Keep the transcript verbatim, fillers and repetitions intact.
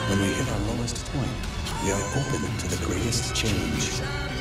When we hit our lowest point, we are open to the greatest change.